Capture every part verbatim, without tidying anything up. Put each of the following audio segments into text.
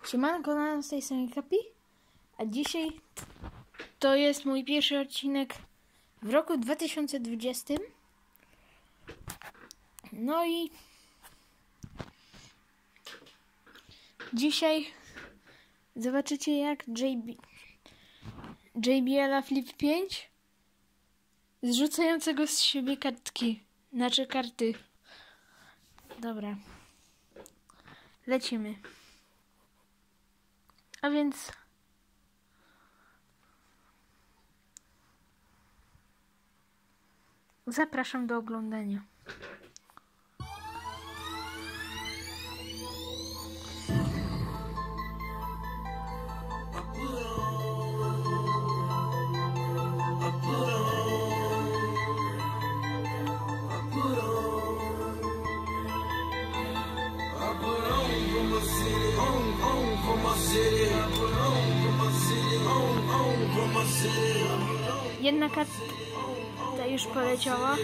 Siemanko, na z tej strony Kapi, a dzisiaj to jest mój pierwszy odcinek w roku dwa tysiące dwudziestym. No i dzisiaj zobaczycie, jak J B, J B L Flip pięć zrzucającego z siebie kartki, znaczy karty. Dobra, lecimy. A więc zapraszam do oglądania. Jedna karta już poleciała.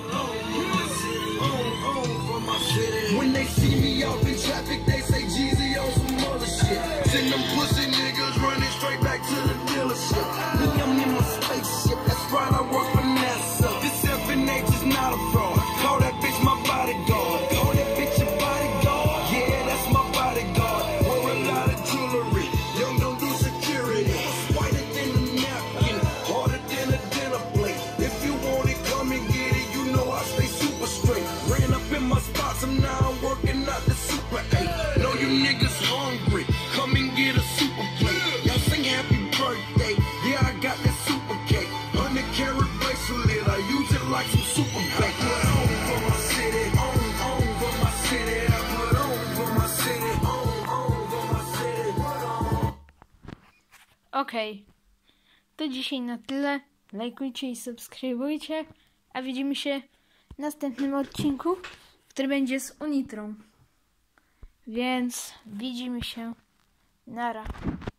When they see me out in traffic, they say Jeezy on some other shit. Send them pussy niggas running straight back to the dealership. Me, I'm in my spaceship, that's right, I work for NASA. This seven H is not a fraud. Call that bitch my bodyguard. Call that bitch a bodyguard. Yeah, that's my bodyguard. Wear a lot of jewelry. Young don't do security. Whiter than a napkin, harder than a dinner plate. If you want it, come and get it. You know I stay super straight. Ran up in my spots, I'm now working out the super eight. Know you niggas hungry. Come and get a super plate. Y'all sing happy birthday. Yeah, I got that super cake. Hundred carat bracelet. I use it like some super bake. Put on for my city. On, on for my city. I put on for my city. On, on for my city. Put on. Okej. Okay. To dzisiaj na tyle. Lajkujcie i subskrybujcie. A widzimy się w następnym odcinku, który będzie z Unitrą. Więc widzimy się. Nara.